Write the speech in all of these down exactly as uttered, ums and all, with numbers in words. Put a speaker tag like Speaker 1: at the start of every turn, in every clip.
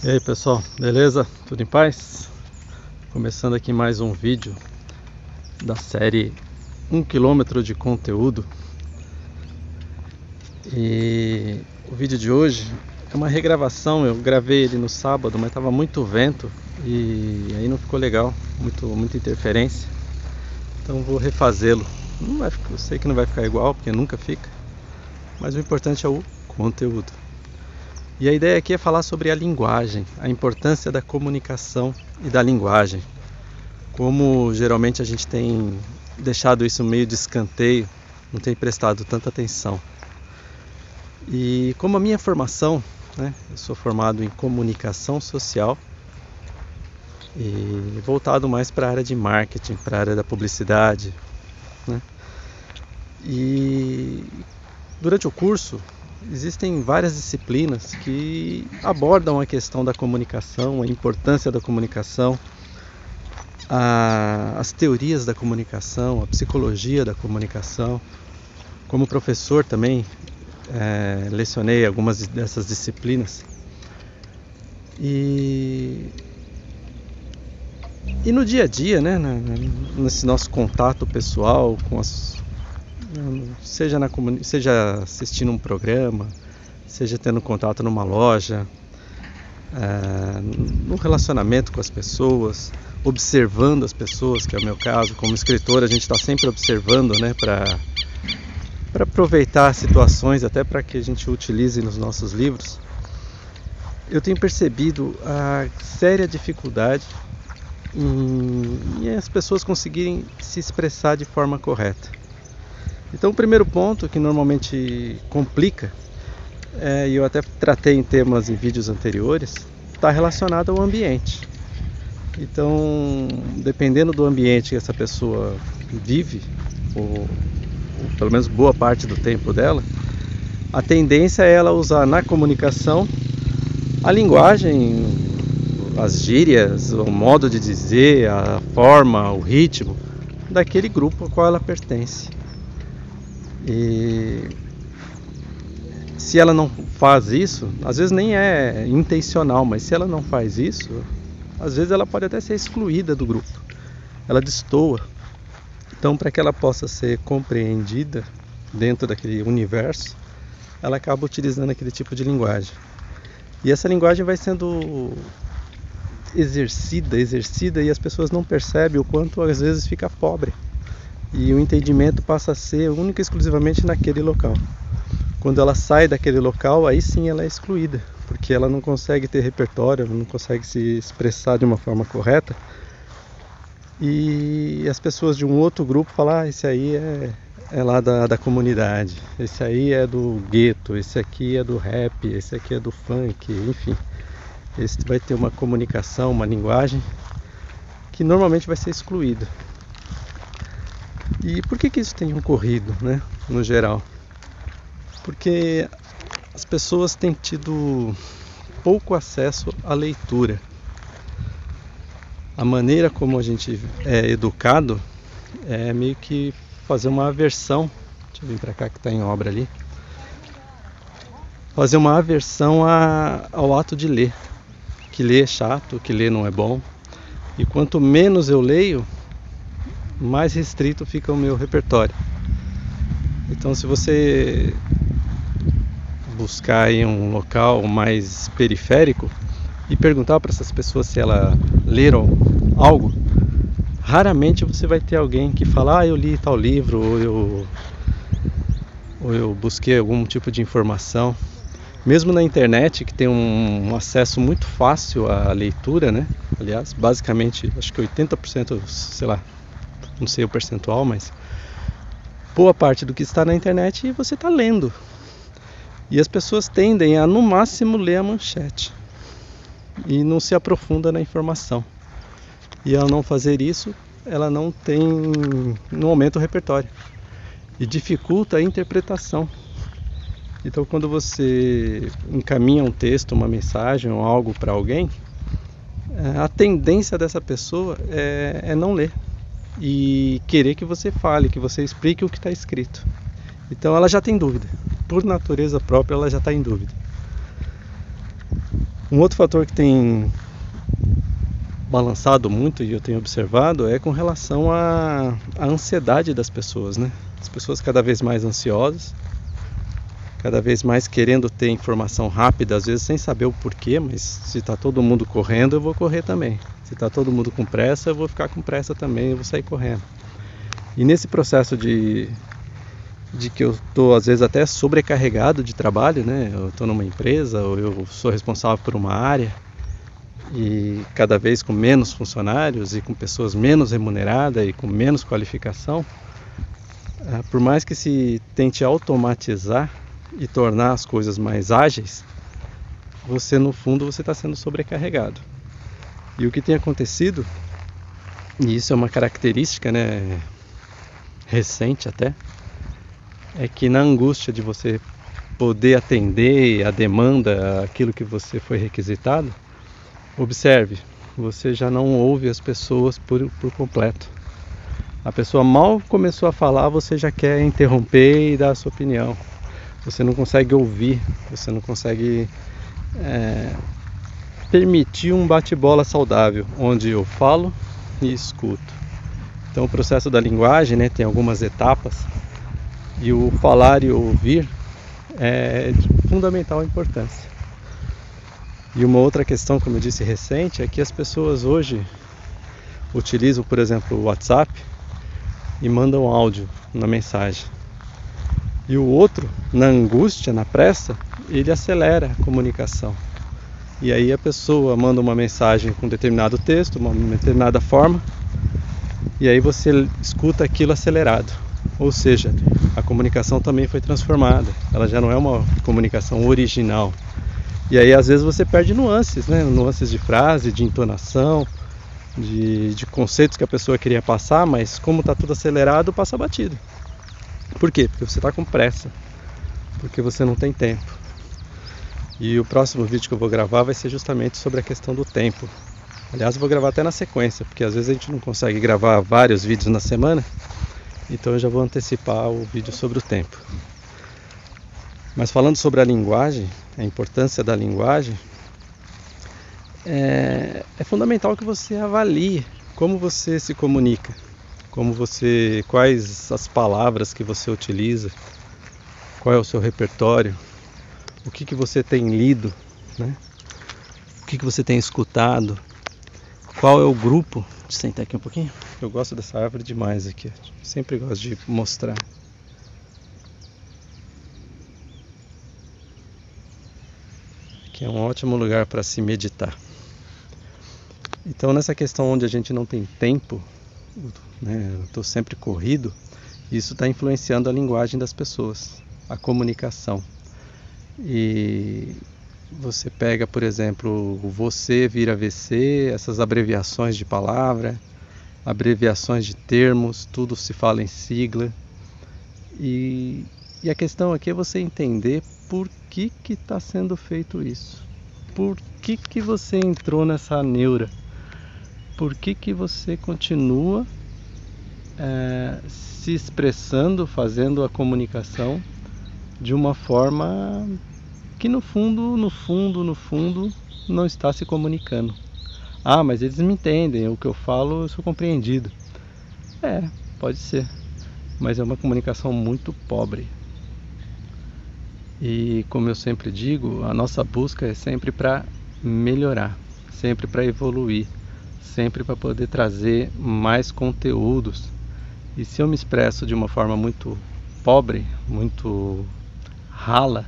Speaker 1: E aí pessoal, beleza? Tudo em paz? Começando aqui mais um vídeo da série um quilômetro de conteúdo. E o vídeo de hoje é uma regravação. Eu gravei ele no sábado, mas estava muito vento e aí não ficou legal, muito, muita interferência. Então vou refazê-lo. Não vai, eu sei que não vai ficar igual, porque nunca fica, mas o importante é o conteúdo. E a ideia aqui é falar sobre a linguagem, a importância da comunicação e da linguagem. Como geralmente a gente tem deixado isso meio de escanteio, não tem prestado tanta atenção. E como a minha formação, né, eu sou formado em comunicação social e voltado mais para a área de marketing, para a área da publicidade, né? E durante o curso existem várias disciplinas que abordam a questão da comunicação, a importância da comunicação, a, as teorias da comunicação, a psicologia da comunicação. Como professor também é, lecionei algumas dessas disciplinas. E, e no dia a dia, né, nesse nosso contato pessoal com as Seja, na comuni- seja assistindo um programa, seja tendo contato numa loja, é, no relacionamento com as pessoas, observando as pessoas, que é o meu caso. Como escritor, a gente está sempre observando, né, para para aproveitar situações, até para que a gente utilize nos nossos livros. Eu tenho percebido a séria dificuldade em, em as pessoas conseguirem se expressar de forma correta. Então o primeiro ponto que normalmente complica, é, e eu até tratei em temas em vídeos anteriores, está relacionado ao ambiente. Então, dependendo do ambiente que essa pessoa vive, ou, ou pelo menos boa parte do tempo dela, a tendência é ela usar na comunicação a linguagem, as gírias, o modo de dizer, a forma, o ritmo daquele grupo ao qual ela pertence. E se ela não faz isso, às vezes nem é intencional, mas se ela não faz isso, às vezes ela pode até ser excluída do grupo, ela destoa. Então, para que ela possa ser compreendida dentro daquele universo, ela acaba utilizando aquele tipo de linguagem. E essa linguagem vai sendo exercida, exercida, e as pessoas não percebem o quanto às vezes fica pobre. E o entendimento passa a ser única e exclusivamente naquele local. Quando ela sai daquele local, aí sim ela é excluída, porque ela não consegue ter repertório, não consegue se expressar de uma forma correta. E as pessoas de um outro grupo falam: ah, esse aí é, é lá da, da comunidade, esse aí é do gueto, esse aqui é do rap, esse aqui é do funk, enfim. Esse vai ter uma comunicação, uma linguagem que normalmente vai ser excluída. E por que que isso tem ocorrido, né, no geral? Porque as pessoas têm tido pouco acesso à leitura. A maneira como a gente é educado é meio que fazer uma aversão. Deixa eu vir para cá que está em obra ali. Fazer uma aversão a, ao ato de ler. Que ler é chato, que ler não é bom. E quanto menos eu leio, mais restrito fica o meu repertório. Então, se você buscar em um local mais periférico e perguntar para essas pessoas se elas leram algo, raramente você vai ter alguém que fala: ah, eu li tal livro, ou eu, ou eu busquei algum tipo de informação. Mesmo na internet, que tem um, um acesso muito fácil à leitura, né? Aliás, basicamente, acho que oitenta por cento, sei lá, não sei o percentual, mas boa parte do que está na internet você está lendo. E as pessoas tendem a, no máximo, ler a manchete e não se aprofunda na informação. E ao não fazer isso, ela não tem, no momento, o repertório e dificulta a interpretação. Então, quando você encaminha um texto, uma mensagem ou algo para alguém, a tendência dessa pessoa é, é não ler e querer que você fale, que você explique o que está escrito. Então ela já tem dúvida, por natureza própria ela já está em dúvida. Um outro fator que tem balançado muito e eu tenho observado é com relação à, à ansiedade das pessoas, né? As pessoas cada vez mais ansiosas, cada vez mais querendo ter informação rápida, às vezes sem saber o porquê, mas se está todo mundo correndo, eu vou correr também. Se está todo mundo com pressa, eu vou ficar com pressa também, eu vou sair correndo. E nesse processo de, de que eu estou às vezes até sobrecarregado de trabalho, né? Eu estou numa empresa, ou eu sou responsável por uma área, e cada vez com menos funcionários e com pessoas menos remuneradas e com menos qualificação, por mais que se tente automatizar e tornar as coisas mais ágeis, você no fundo você está sendo sobrecarregado. E o que tem acontecido, e isso é uma característica, né, recente até, é que na angústia de você poder atender a demanda, aquilo que você foi requisitado, observe, você já não ouve as pessoas por, por completo. A pessoa mal começou a falar, você já quer interromper e dar a sua opinião. Você não consegue ouvir, você não consegue é, permitir um bate-bola saudável, onde eu falo e escuto. Então o processo da linguagem, né, tem algumas etapas, e o falar e o ouvir é de fundamental importância. E uma outra questão, como eu disse, recente, é que as pessoas hoje utilizam, por exemplo, o WhatsApp e mandam áudio na mensagem. E o outro, na angústia, na pressa, ele acelera a comunicação. E aí a pessoa manda uma mensagem com determinado texto, uma determinada forma, e aí você escuta aquilo acelerado. Ou seja, a comunicação também foi transformada. Ela já não é uma comunicação original. E aí às vezes você perde nuances, né? Nuances de frase, de entonação, de, de conceitos que a pessoa queria passar, mas como está tudo acelerado, passa batido. Por quê? Porque você está com pressa, porque você não tem tempo. E o próximo vídeo que eu vou gravar vai ser justamente sobre a questão do tempo. Aliás, eu vou gravar até na sequência, porque às vezes a gente não consegue gravar vários vídeos na semana, então eu já vou antecipar o vídeo sobre o tempo. Mas falando sobre a linguagem, a importância da linguagem, é, é fundamental que você avalie como você se comunica, como você, quais as palavras que você utiliza, qual é o seu repertório, o que, que você tem lido, né? O que, que você tem escutado, qual é o grupo. Deixa eu sentar aqui um pouquinho, eu gosto dessa árvore demais aqui, sempre gosto de mostrar. Que é um ótimo lugar para se meditar. Então nessa questão onde a gente não tem tempo, né, eu estou sempre corrido, isso está influenciando a linguagem das pessoas, a comunicação. E você pega, por exemplo, o você vira V C, essas abreviações de palavra, abreviações de termos, tudo se fala em sigla. E, e a questão aqui é você entender por que que está sendo feito isso? Por que que você entrou nessa neura? Por que que você continua é, se expressando, fazendo a comunicação de uma forma que no fundo, no fundo, no fundo, não está se comunicando? Ah, mas eles me entendem, o que eu falo eu sou compreendido. É, pode ser, mas é uma comunicação muito pobre. E como eu sempre digo, a nossa busca é sempre para melhorar, sempre para evoluir, sempre para poder trazer mais conteúdos. E se eu me expresso de uma forma muito pobre, muito rala,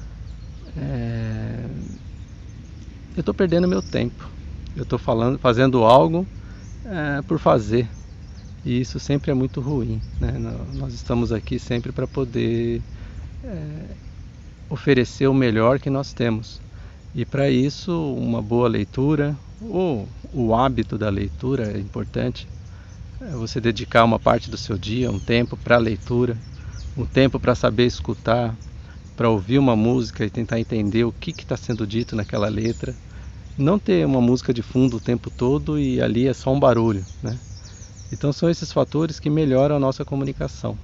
Speaker 1: é... eu estou perdendo meu tempo. Eu estou falando, fazendo algo é, por fazer. E isso sempre é muito ruim, né? Nós estamos aqui sempre para poder é, oferecer o melhor que nós temos. E para isso, uma boa leitura, ou o hábito da leitura é importante. É você dedicar uma parte do seu dia, um tempo para a leitura, um tempo para saber escutar, para ouvir uma música e tentar entender o que está sendo dito naquela letra. Não ter uma música de fundo o tempo todo e ali é só um barulho, né? Então são esses fatores que melhoram a nossa comunicação.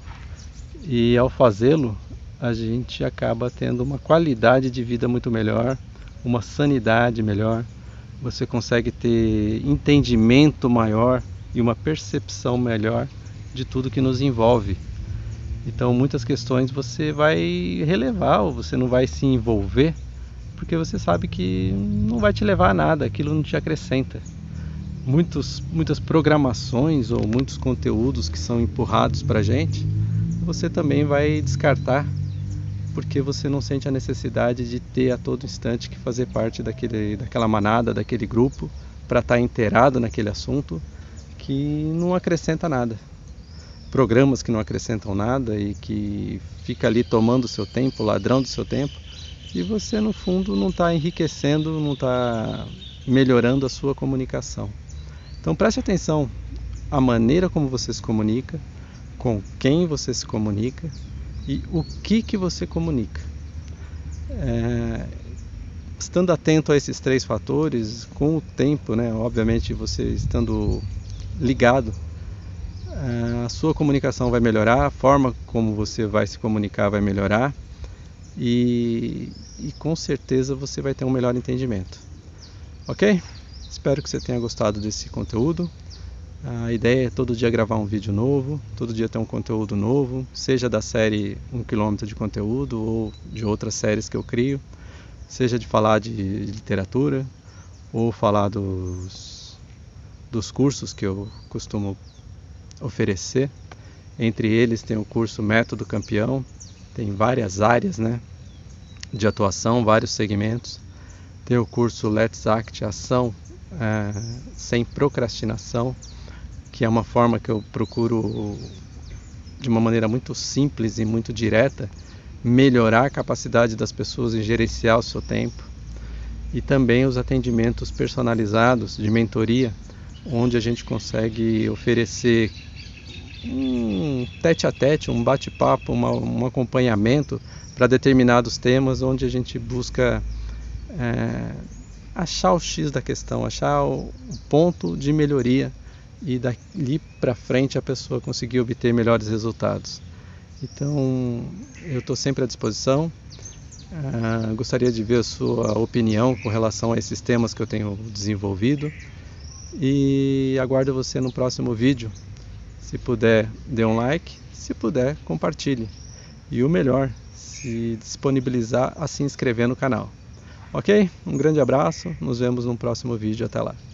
Speaker 1: E ao fazê-lo, a gente acaba tendo uma qualidade de vida muito melhor, uma sanidade melhor, você consegue ter entendimento maior e uma percepção melhor de tudo que nos envolve. Então muitas questões você vai relevar ou você não vai se envolver, porque você sabe que não vai te levar a nada, aquilo não te acrescenta. Muitos, muitas programações ou muitos conteúdos que são empurrados para a gente, você também vai descartar, porque você não sente a necessidade de ter a todo instante que fazer parte daquele, daquela manada, daquele grupo, para estar inteirado naquele assunto que não acrescenta nada. Programas que não acrescentam nada e que fica ali tomando o seu tempo, ladrão do seu tempo, e você no fundo não está enriquecendo, não está melhorando a sua comunicação. Então preste atenção à maneira como você se comunica, com quem você se comunica e o que que você comunica. É, estando atento a esses três fatores, com o tempo, né, obviamente você estando ligado, a sua comunicação vai melhorar, a forma como você vai se comunicar vai melhorar e, e com certeza você vai ter um melhor entendimento. Ok? Espero que você tenha gostado desse conteúdo. A ideia é todo dia gravar um vídeo novo, todo dia ter um conteúdo novo, seja da série um quilômetro de conteúdo ou de outras séries que eu crio, seja de falar de literatura ou falar dos, dos cursos que eu costumo oferecer. Entre eles tem o curso Método Campeão, tem várias áreas, né, de atuação, vários segmentos. Tem o curso Let's Act, Ação é, Sem Procrastinação, que é uma forma que eu procuro, de uma maneira muito simples e muito direta, melhorar a capacidade das pessoas em gerenciar o seu tempo. E também os atendimentos personalizados de mentoria, onde a gente consegue oferecer um tete-a-tete, um bate-papo, uma, um acompanhamento para determinados temas, onde a gente busca é, achar o X da questão, achar o, o ponto de melhoria e dali para frente a pessoa conseguir obter melhores resultados. Então eu estou sempre à disposição. Uh, gostaria de ver a sua opinião com relação a esses temas que eu tenho desenvolvido e aguardo você no próximo vídeo. Se puder, dê um like, se puder, compartilhe e o melhor, se disponibilizar a se inscrever no canal. Ok? Um grande abraço, nos vemos no próximo vídeo, até lá.